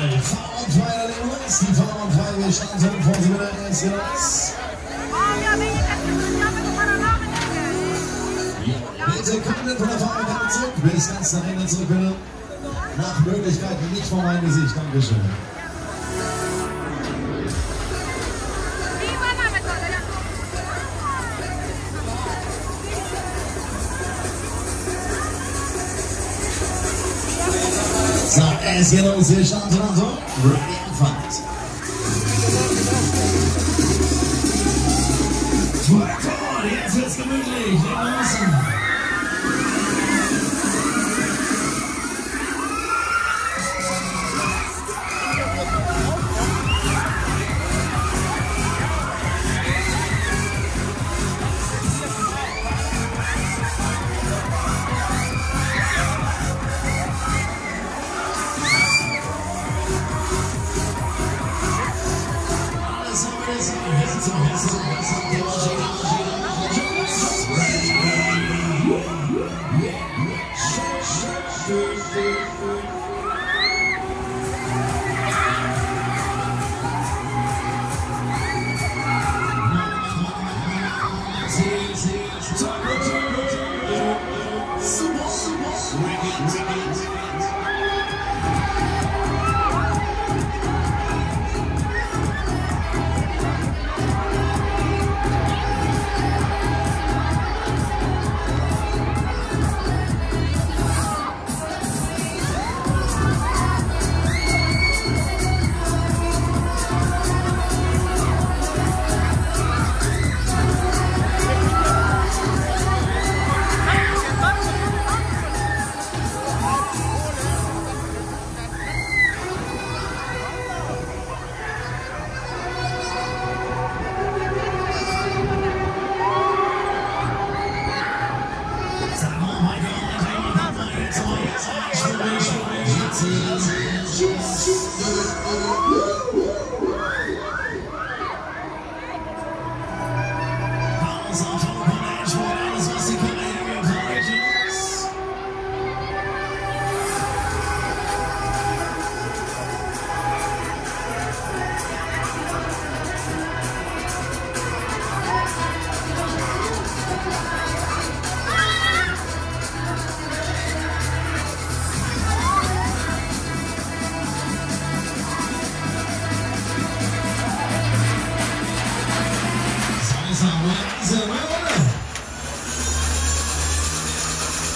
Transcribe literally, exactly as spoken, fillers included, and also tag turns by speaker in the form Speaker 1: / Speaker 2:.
Speaker 1: Fahrradfeier der Jungs, die Fahrradfeier, wir starten vor sie wieder erst raus. Bitte kommen von der Fahrradkarte zurück, bis ganz nach hinten zurück, bitte. Nach Möglichkeiten nicht vor mein Gesicht, Dankeschön. So, es geht los, wir starten also. Rückfahrt. Traktor, jetzt wird's gemütlich. Legen wir los. Super, super, super.